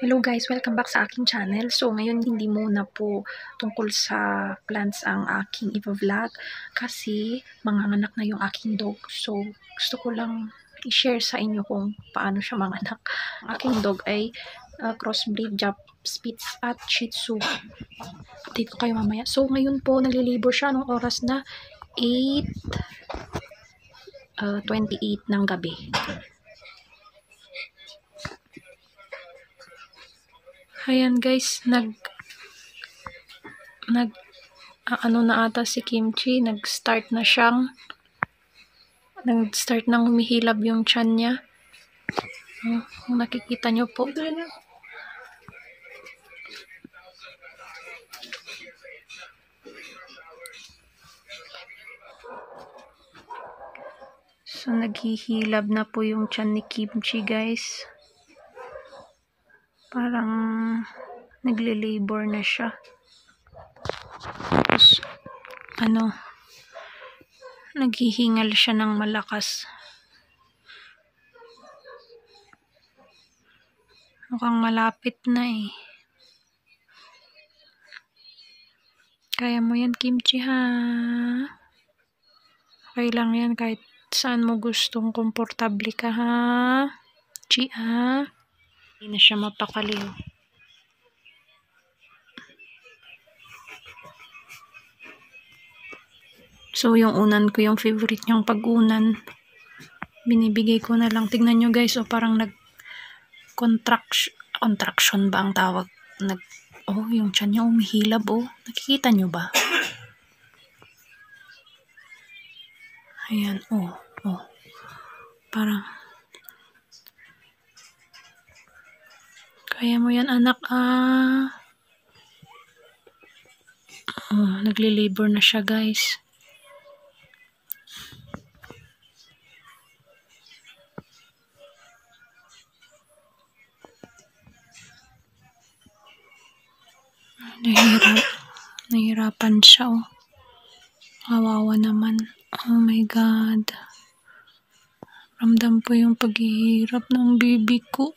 Hello guys, welcome back sa aking channel. So ngayon hindi muna po tungkol sa plants ang aking i-vlog kasi manganganak na yung aking dog. So gusto ko lang i-share sa inyo kung paano siya manganak. Ang aking dog ay crossbreed Jap Spitz at Shih Tzu. Update ko kayo mamaya. So ngayon po naglilabor siya nung oras na 8:28 ng gabi. Ayan guys, ano na ata si Kimchi, nag-start nang humihilab yung tiyan niya. Kung nakikita nyo po. So naghihilab na po yung tiyan ni Kimchi guys. Parang nagle-labor na siya. Tapos, naghihingal siya ng malakas. Mukhang malapit na eh. Kaya mo yan, Kimchi, ha? Okay lang yan kahit saan mo gustong komportable ka, ha? Chi, ha? Hindi na siya mapakaliw. So, yung unan ko, yung favorite niyang pag-unan, binibigay ko na lang. Tignan nyo guys, parang contraction ba ang tawag? Yung tiyan niya umihilab, Nakikita nyo ba? Ayan, Parang, kaya mo yan, anak, nagle-labor na siya, guys. Nahirapan siya, Kawawa naman. Oh my God. Ramdam po yung paghihirap ng baby ko,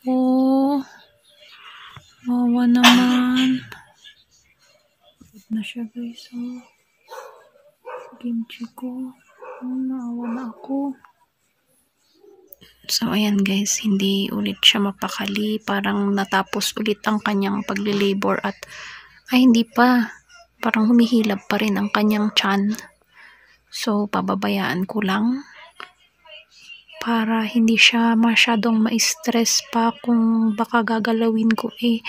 Kawawa naman. Pagod na siya, guys, Kimchi ko. Naawa na ako. So, ayan guys, hindi ulit siya mapakali. Parang natapos ulit ang kanyang paglilabor at hindi pa. Parang humihilab pa rin ang kanyang tiyan. So, pababayaan ko lang para hindi siya masyadong ma-stress pa kung baka gagalawin ko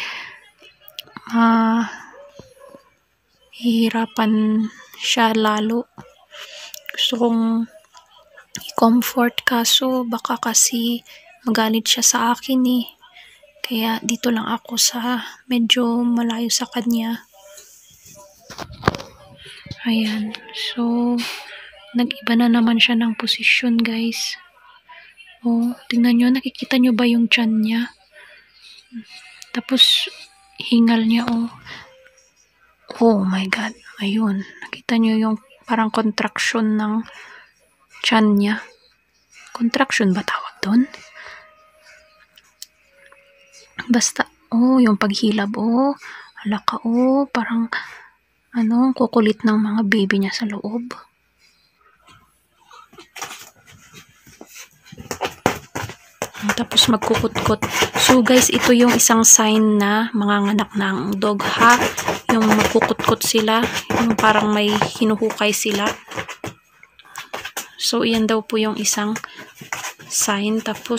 hihirapan siya lalo. Gusto kong i-comfort kaso baka kasi magalit siya sa akin Kaya dito lang ako sa medyo malayo sa kanya. Ayan. So, nag-iba na naman siya ng posisyon, guys. Tingnan nyo. Nakikita nyo ba yung tiyan niya? Tapos, hingal niya, Oh my God. Ayun. Nakita nyo yung parang contraction ng tiyan niya. Contraction ba tawag doon? Basta, yung paghilab, Halaka, parang, kukulit ng mga baby niya sa loob. Tapos magkukutkot. So guys, ito yung isang sign na manganganak ng dog, ha? Yung magkukutkot sila, yung parang may hinuhukay sila. So, iyan daw po yung isang sign. Tapos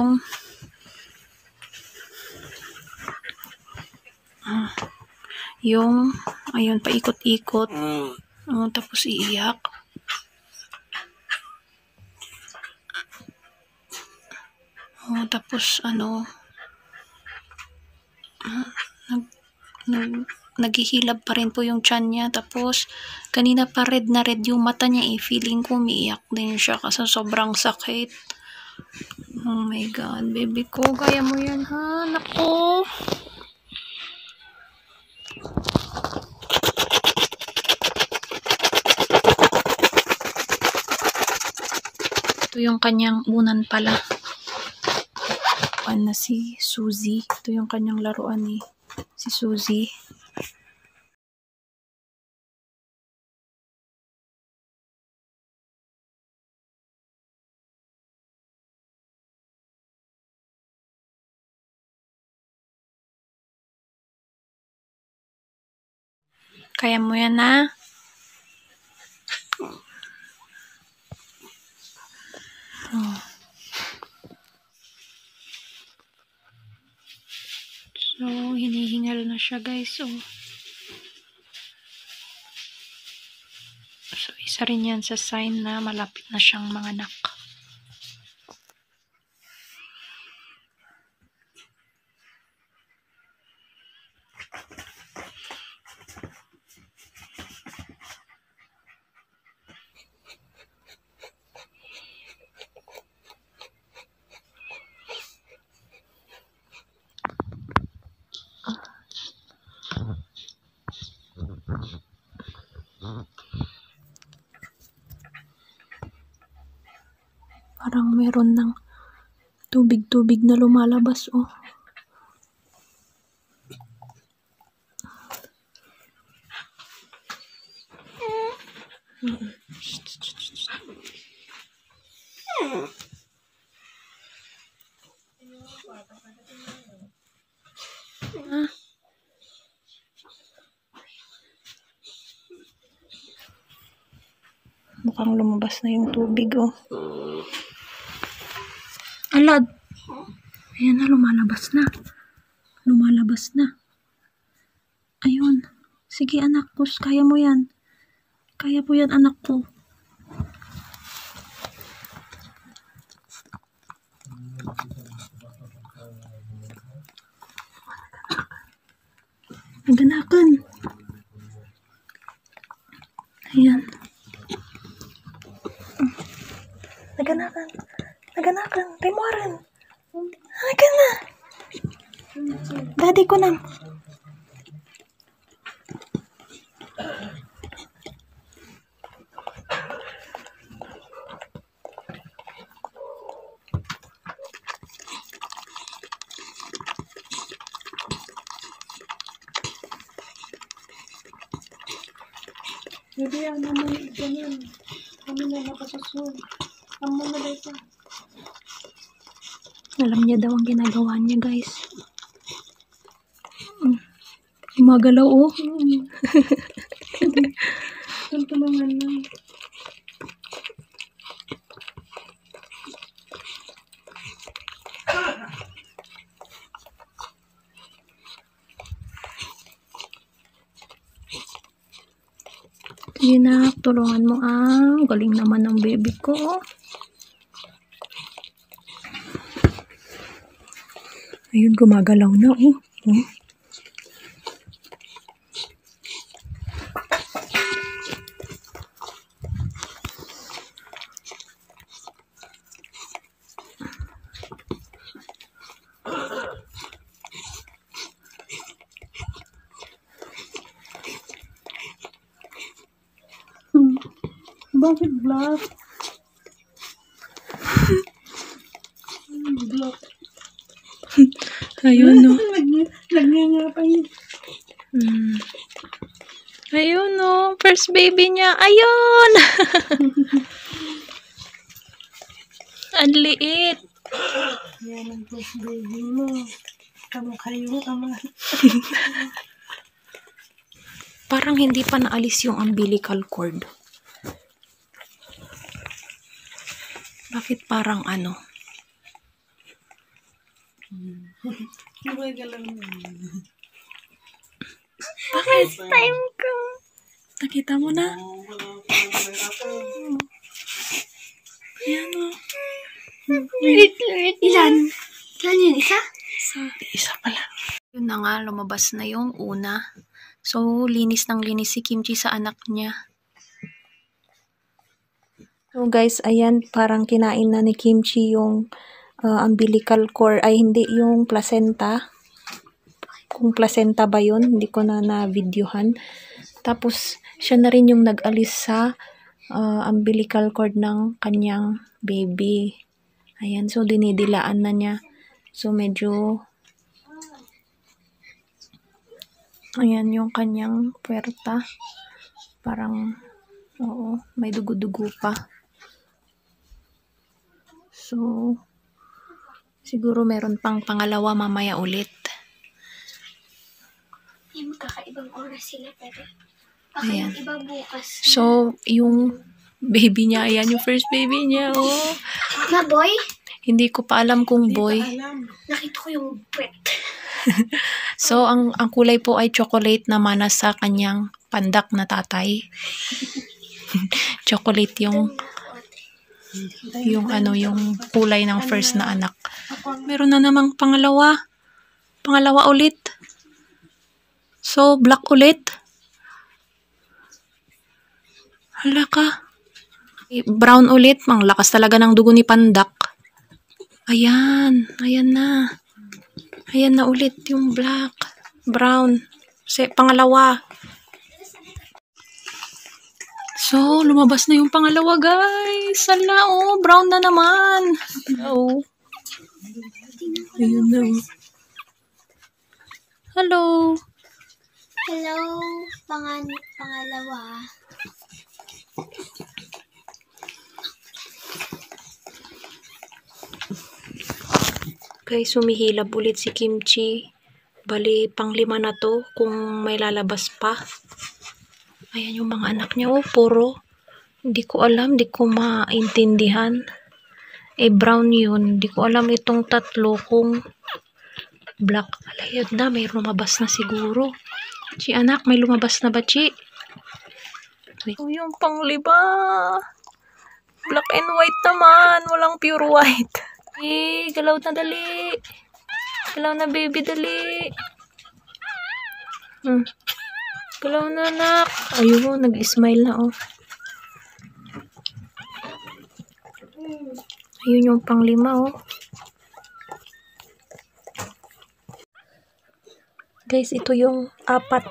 ayun, paikot-ikot. Tapos iiyak. Tapos naghihilab pa rin po yung tiyan niya. Tapos kanina pa red na red yung mata niya feeling ko umiiyak din siya kasi sobrang sakit. Oh my God, baby ko, kaya mo yan, ha? Nako. Ito yung kanyang unan pala. laruan na si Suzy. Ito yung kanyang laruan eh. Si Suzy. Kaya mo yan na. Oh. So, hinihingal na siya guys. Oh. So, isa rin yan sa sign na malapit na siyang manganak. Parang meron ng tubig-tubig na lumalabas, oh. Ah. Mukhang lumabas na yung tubig, oh. Alad! Ayan na, lumalabas na. Lumalabas na. Ayun. Sige, anak ko. Kaya mo yan. Kaya po yan, anak ko. Naganakan. Ayan. Naganakan. Naganakan. Timuaran. Nagan na. Daddy ko na. Hindi, ano mo ganyan. Kami na nakasusunod. Ang mga dito. Alam niya daw ang ginagawa niya, guys. Gumagalaw, oh. Tulungan na. Sige na, tulungan mo ang galing naman ng baby ko. Ayun, gumagalaw na, oh. Bakit black? Black. Ayun, no. Nagngangapay. Ayun, no. First baby niya. Ayun! Ang liit. Yan ang first baby mo. Kayo, tama. Parang hindi pa naalis yung umbilical cord. Bakit parang ano? First time ko. Nakita mo na? Ayan o. Ilan? Ilan yun? Isa? Isa pala. Yun na nga, lumabas na yung una. So, linis ng linis si Kimchi sa anak niya. So guys, ayan, parang kinain na ni Kimchi yung umbilical cord, ay hindi, yung placenta. Kung placenta ba yun, hindi ko na na-videohan. Tapos, siya na rin yung nag-alis sa umbilical cord ng kanyang baby. Ayan, so dinidilaan na niya. So, medyo ayan yung kanyang puwerta. Parang, oo, may dugo-dugo pa. So, siguro meron pang pangalawa mamaya ulit. May magkakaibang oras sila pero baka Ayan. yung iba bukas. So, yung baby niya, ayan yung first baby niya, oh. Na boy? Hindi ko pa alam kung boy. Nakita ko yung puwet. So, ang kulay po ay chocolate na mana sa kanyang pandak na tatay. Chocolate yung kulay ng first na anak. Meron na namang pangalawa. Pangalawa ulit. So, black ulit. Hala ka. Brown ulit. Ang lakas talaga ng dugo ni pandak. Ayan. Ayan na. Ayan na ulit yung black. Brown. Pangalawa. So, lumabas na yung pangalawa, guys. Sala, oh. Brown na naman. Oh. Ayun na. Hello. Hello, pangalawa. Guys, sumihilab ulit si Kimchi. Bali, pang-5 na to kung may lalabas pa. Ayan yung mga anak niya. Oh, puro. Hindi ko alam. Hindi ko maintindihan. Brown yun. Hindi ko alam itong tatlo kung black. Alayad na. May lumabas na siguro. Chi, anak. May lumabas na ba, Chi? Oh, yung pang-5. Black and white naman. Walang pure white. Galaw na dali. Galaw na, baby, dali. Galaw na, anak. Ayun, nag-smile na, oh. Ayun yung pang-5, oh. Guys, ito yung 4.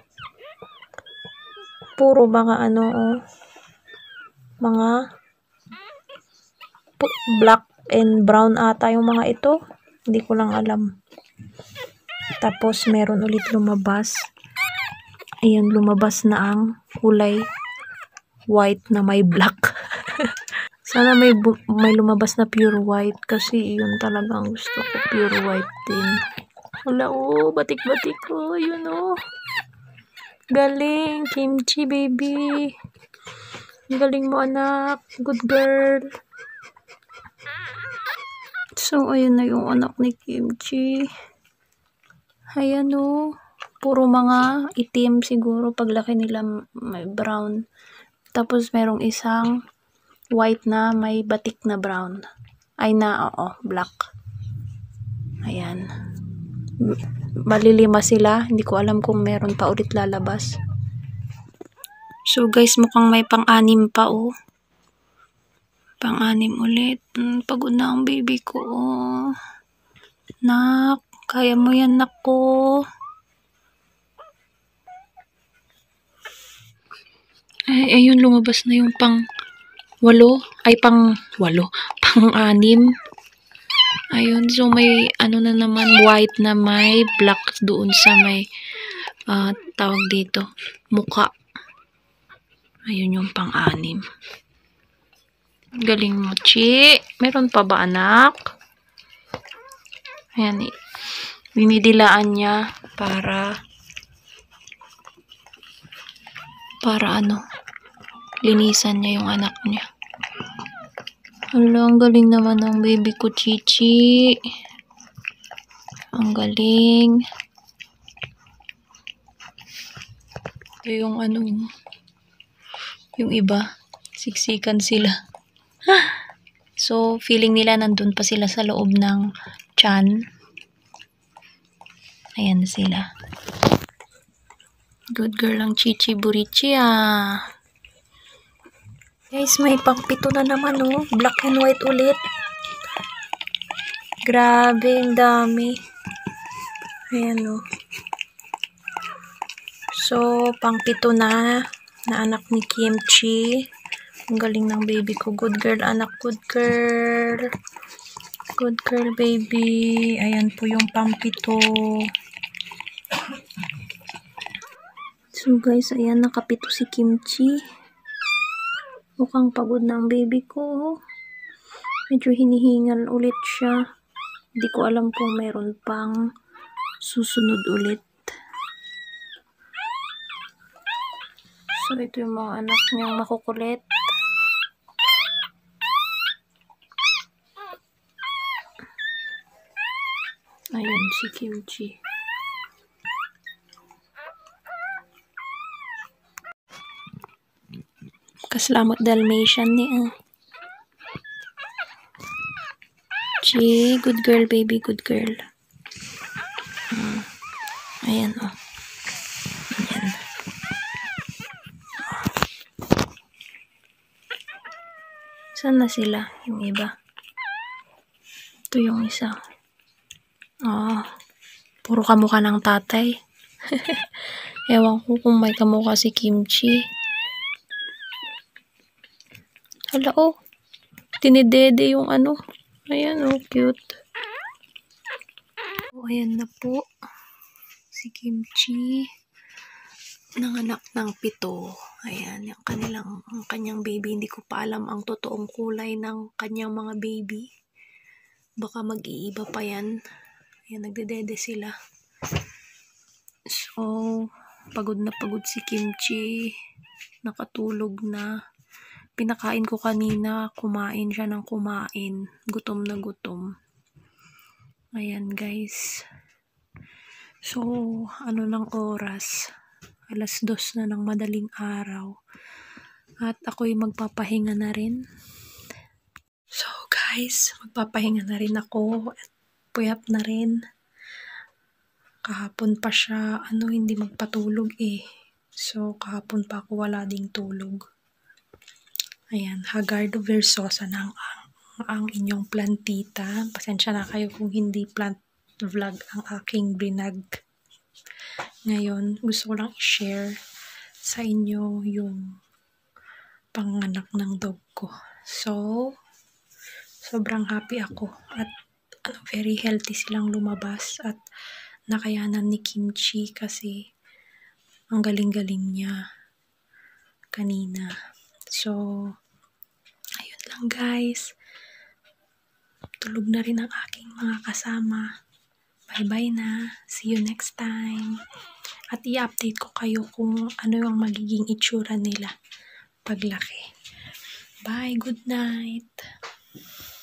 Puro mga oh. Mga black and brown ata yung mga ito. Hindi ko lang alam. Tapos, meron ulit lumabas. Ayan, lumabas na ang kulay white na may black. Sana may lumabas na pure white kasi yun talaga ang gusto ko. Pure white din. Wala, oh. Batik-batik ko. Yun, oh. Galing. Kimchi, baby. Galing mo, anak. Good girl. So, ayun na yung anak ni Kimchi. Ayan, oh. Puro mga itim siguro. Paglaki nila may brown. Tapos, merong isang white na may batik na brown. Ay na, oo, black. Ayan. Bali 5 sila. Hindi ko alam kung meron pa ulit lalabas. So, guys, mukhang may pang-6 pa, oh. Pang-6 ulit. Pagod na ang baby ko, oh. Nak, kaya mo yan, nak ko. Ay, ayun, lumabas na yung pang-8. Ay, pang-6. Pang-6. Ayun, so may na naman, white na may black doon sa may tawag dito, muka. Ayun yung pang-6. Galing mo, Chi. Meron pa ba, anak? Ayan, binidilaan niya para linisan niya yung anak niya. Hala, ang galing naman ng baby ko, Chichi. Ang galing. Ito yung yung iba, siksikan sila. So, feeling nila nandun pa sila sa loob ng tyan. Ayan sila. Good girl ang Chichi Burichi, ah. Guys, may pang-7 na naman, oh. Black and white ulit. Grabe, ang dami. Ayan, oh. So, pang-7 na anak ni Kimchi. Ang galing ng baby ko. Good girl, anak. Good girl. Good girl, baby. Ayan po yung pampito. So guys, ayan, nakapito si Kimchi. Mukhang pagod na ang baby ko. Medyo hinihingal ulit siya. Hindi ko alam kung meron pang susunod ulit. So ito yung mga anak niyang makukulit. Ayan si Kimchi. Kaslamot Dalmatian niya. Chi, good girl, baby, good girl. Ayan, oh. Ayan. Saan na sila? Yung iba. Ito yung isa. Puro kamukha ng tatay. Ewan ko kung may kamukha si Kimchi. Hala, oh. Tinidede yung ano. Ayan, oh, cute. Oh, ayan na po. Si Kimchi. Nanganak ng 7. Ayan, ang kanyang baby. Hindi ko pa alam ang totoong kulay ng kanyang mga baby. Baka mag-iiba pa yan. Ayan, nagdedede sila. So, pagod na pagod si Kimchi. Nakatulog na. Pinakain ko kanina. Kumain siya ng kumain. Gutom na gutom. Ayan, guys. So, ano ng oras? 2:00 na ng madaling araw. At ako'y magpapahinga na rin. So, guys, magpapahinga na rin ako. At puyat na rin. Kahapon pa siya, hindi magpatulog eh. So, kahapon pa ako wala ding tulog. Ayan, Hagardo Versosa na ang inyong plantita. Pasensya na kayo kung hindi plant vlog ang aking brinag. Ngayon, gusto ko lang i-share sa inyo yung panganak ng dog ko. So, sobrang happy ako. At very healthy silang lumabas. At nakayanan ni Kimchi kasi ang galing-galing niya kanina. So, ayun lang guys. Tulog na rin ang aking mga kasama. Bye-bye na. See you next time. At i-update ko kayo kung ano yung magiging itsura nila paglaki. Bye. Good night.